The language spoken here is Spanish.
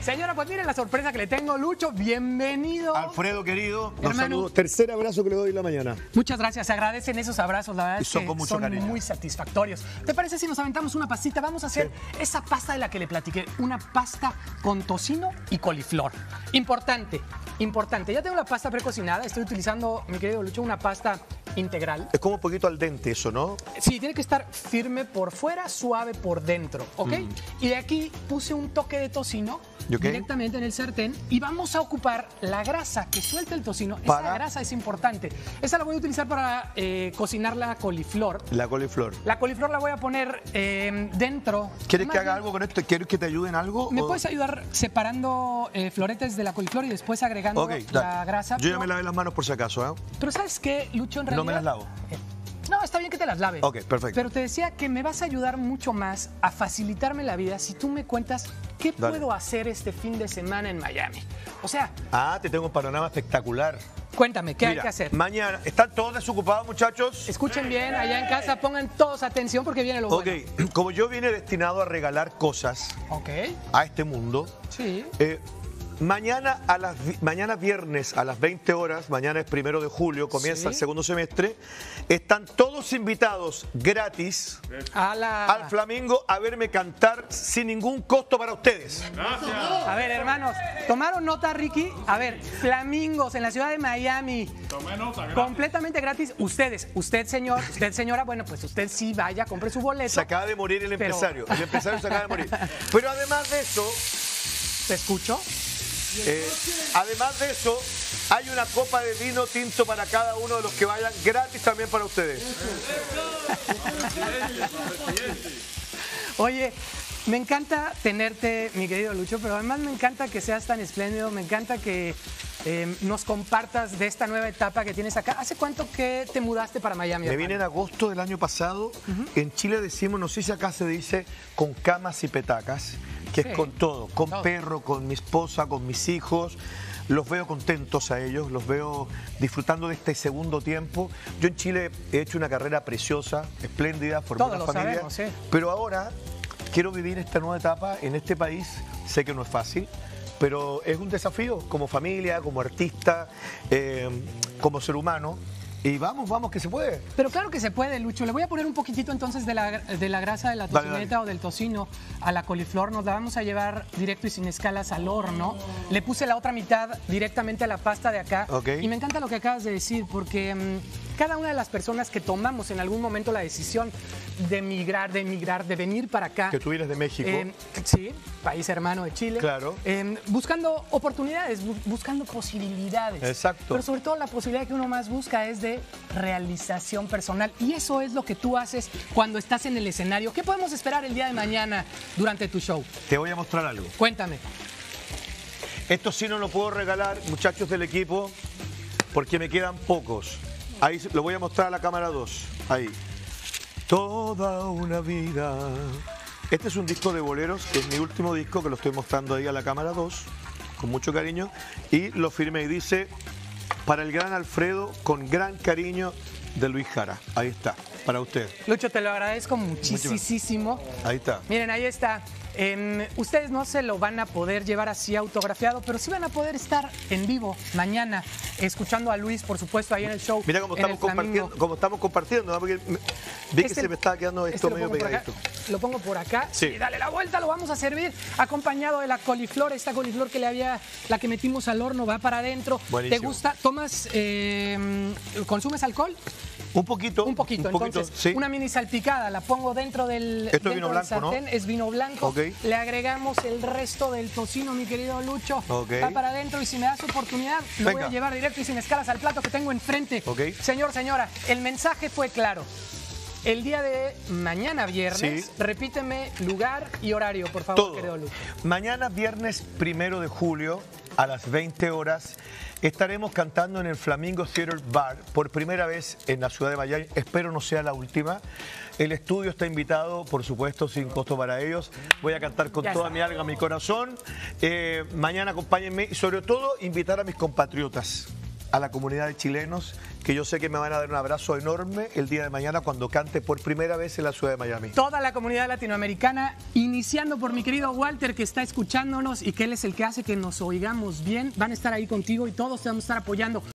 Señora, pues miren la sorpresa que le tengo, Lucho. Bienvenido. Alfredo, querido, un Hermano. saludo. Tercer abrazo que le doy en la mañana. Muchas gracias, se agradecen esos abrazos, la verdad es son que con mucho son cariño. muy satisfactorios. ¿Te parece si nos aventamos una pastita? Vamos a hacer esa pasta de la que le platiqué, una pasta con tocino y coliflor. Importante, importante. Ya tengo la pasta precocinada, estoy utilizando, mi querido Lucho, una pasta integral. Es como un poquito al dente eso, ¿no? Sí, tiene que estar firme por fuera, suave por dentro, ¿ok? Y de aquí puse un toque de tocino directamente en el sartén y vamos a ocupar la grasa que suelta el tocino. Esa grasa es importante. Esa la voy a utilizar para cocinar la coliflor. La coliflor. La coliflor la voy a poner dentro. ¿Quieres que haga algo con esto? ¿Quieres que te ayude en algo? ¿Me puedes ayudar separando floretes de la coliflor y después agregando la grasa? Yo ya me lavé las manos por si acaso, ¿eh? Pero ¿sabes qué, Lucho? En realidad, no me las lavo. No, está bien que te las laves. Ok, perfecto. Pero te decía que me vas a ayudar mucho más a facilitarme la vida si tú me cuentas qué puedo hacer este fin de semana en Miami. O sea... Ah, te tengo un panorama espectacular. Cuéntame, ¿qué hay que hacer? Mañana, ¿están todos desocupados, muchachos? Escuchen bien, allá en casa pongan todos atención porque viene lo bueno. Ok, como yo vine destinado a regalar cosas a este mundo, sí. Mañana viernes a las 20 horas, mañana es 1 de julio, comienza el segundo semestre, están todos invitados gratis al Flamingo a verme cantar sin ningún costo para ustedes. Gracias. A ver, hermanos, ¿tomaron nota, Ricky? A ver, Flamingos en la ciudad de Miami. Tomé nota, gracias. Completamente gratis. Ustedes, usted señor, usted señora, bueno, pues usted sí vaya, compre su boleto. Se acaba de morir el empresario se acaba de morir. Pero además de eso... ¿Te escucho? Además de eso, hay una copa de vino tinto para cada uno de los que vayan, gratis también para ustedes. Oye, me encanta tenerte, mi querido Lucho, pero además me encanta que seas tan espléndido, me encanta que nos compartas de esta nueva etapa que tienes acá. ¿Hace cuánto que te mudaste para Miami? Me vine en agosto del año pasado. En Chile decimos, no sé si acá se dice, con camas y petacas, que es con todo, con perro, con mi esposa, con mis hijos. Los veo contentos a ellos, los veo disfrutando de este segundo tiempo. Yo en Chile he hecho una carrera preciosa, espléndida, formé una familia. Pero ahora quiero vivir esta nueva etapa en este país. Sé que no es fácil, pero es un desafío como familia, como artista, como ser humano. Y vamos, que se puede. Pero claro que se puede, Lucho. Le voy a poner un poquitito entonces de la grasa de la tocineta o del tocino a la coliflor. Nos la vamos a llevar directo y sin escalas al horno. Le puse la otra mitad directamente a la pasta de acá. Y me encanta lo que acabas de decir, porque cada una de las personas que tomamos en algún momento la decisión de emigrar, de venir para acá. Que tú vienes de México. Sí, país hermano de Chile. Claro. Buscando oportunidades, buscando posibilidades. Exacto. Pero sobre todo la posibilidad que uno más busca es de realización personal. Y eso es lo que tú haces cuando estás en el escenario. ¿Qué podemos esperar el día de mañana durante tu show? Te voy a mostrar algo. Cuéntame. Esto sí no lo puedo regalar, muchachos del equipo, porque me quedan pocos. Ahí lo voy a mostrar a la cámara 2. Ahí. Toda una vida. Este es un disco de boleros, que es mi último disco, que lo estoy mostrando ahí a la cámara 2, con mucho cariño. Y lo firmé y dice, para el gran Alfredo, con gran cariño, de Luis Jara. Ahí está, para usted. Lucho, te lo agradezco muchísimo. Ahí está. Miren, ahí está. Ustedes no se lo van a poder llevar así autografiado, pero sí van a poder estar en vivo mañana, escuchando a Luis, por supuesto, ahí en el show. Mira cómo estamos compartiendo, ¿no? Porque vi que se me estaba quedando esto medio pegadito. Lo pongo por acá. Sí. Y dale la vuelta, lo vamos a servir acompañado de la coliflor. Esta coliflor que la que metimos al horno va para adentro. Buenísimo. ¿Te gusta? ¿Tomas, consumes alcohol? Un poquito. Entonces, sí. Una mini salpicada, la pongo dentro del, Esto es vino blanco, sartén, ¿no? Es vino blanco. Le agregamos el resto del tocino, mi querido Lucho. Va para adentro y si me das oportunidad, lo voy a llevar directo y sin escalas al plato que tengo enfrente. Señor, señora, el mensaje fue claro. El día de mañana viernes, repíteme lugar y horario, por favor, querido Lucho. Mañana viernes 1 de julio a las 20 horas estaremos cantando en el Flamingo Theater Bar por primera vez en la ciudad de Miami. Espero no sea la última. El estudio está invitado, por supuesto, sin costo para ellos. Voy a cantar con toda mi alma, mi corazón. Mañana acompáñenme y sobre todo invitar a mis compatriotas a la comunidad de chilenos, que yo sé que me van a dar un abrazo enorme el día de mañana cuando cante por primera vez en la ciudad de Miami. Toda la comunidad latinoamericana, iniciando por mi querido Walter, que está escuchándonos y que él es el que hace que nos oigamos bien, van a estar ahí contigo y todos te vamos a estar apoyando.